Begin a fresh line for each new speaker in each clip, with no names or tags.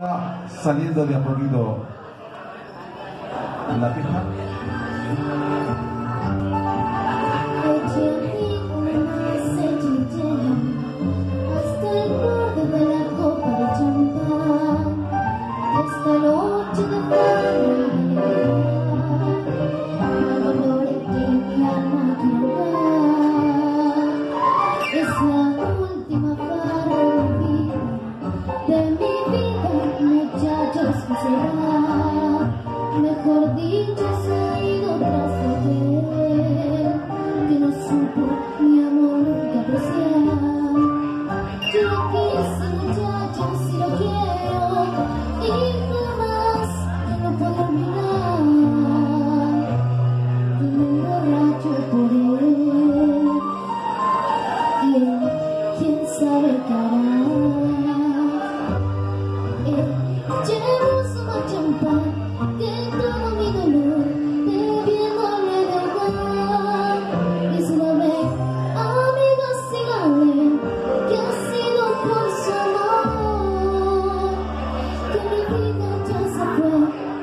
Saliendo de a poquito la pista.
Hasta el borde de la copa de champán, esta noche de farra y alegría, el dolor que mi alma quiere dar. Es la última farra de mi vida, muchachos, que será, mejor dicho, se ha ido tras de aquel que no supo mi amor que apreciar. Yo quise, muchachos, si lo quiero, y jamás no puedo olvidar que me emborracho por él. Y él, quién sabe qué hará. Él llevó su champán, que todo mi dolor debiéndole de dar. Y si lo ve, amigos, síganle, que ha sido por su amor que mi vida ya se fue.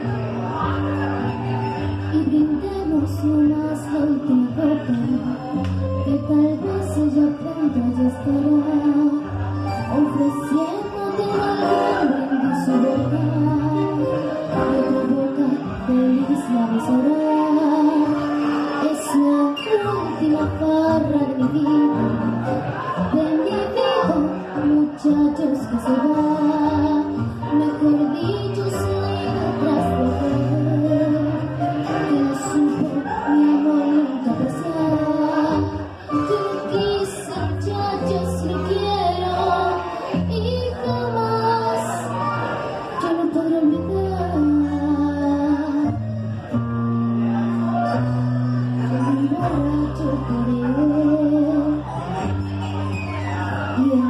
Y brindemos nomás la última copa, que tal vez ella pronto ya estará ofreciéndote algún brindis su boca, que tu boca feliz la besará. Es la última farra de mi vida, muchachos, que se va, mejor dicho, se ha ido tras de él, que no supo mi amor nunca apreciar. Yo lo quise, muchachos, si lo quiero, y jamás yo no podré olvidar que me emborracho por él. Yeah.